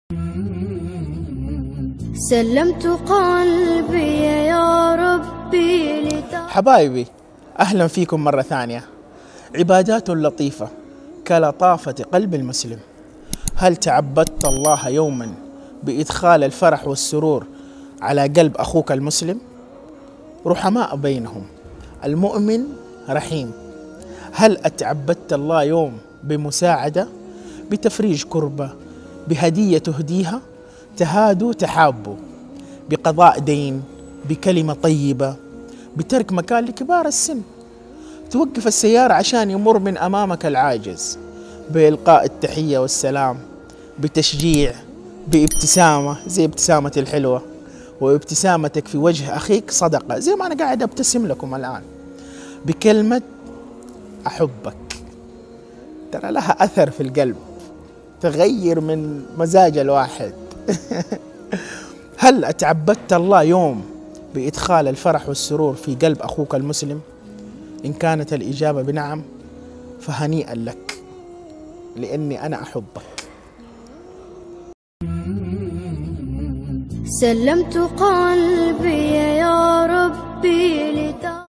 سلمت قلبي يا ربي حبايبي، أهلا فيكم مرة ثانية. عبادات لطيفة كلطافة قلب المسلم. هل تعبدت الله يوما بإدخال الفرح والسرور على قلب أخوك المسلم؟ رحماء بينهم، المؤمن رحيم. هل أتعبدت الله يوم بمساعدة، بتفريج كربة، بهدية تهديها، تهادوا تحابوا، بقضاء دين، بكلمة طيبة، بترك مكان لكبار السن، توقف السيارة عشان يمر من أمامك العاجز، بإلقاء التحية والسلام، بتشجيع، بابتسامة زي ابتسامة الحلوة، وابتسامتك في وجه أخيك صدقة زي ما أنا قاعد أبتسم لكم الآن، بكلمة أحبك ترى لها أثر في القلب، تغير من مزاج الواحد. هل أتعبدت الله يوم بإدخال الفرح والسرور في قلب أخوك المسلم؟ إن كانت الإجابة بنعم فهنيئا لك، لأني أنا أحبك. سلمت قلبي يا ربي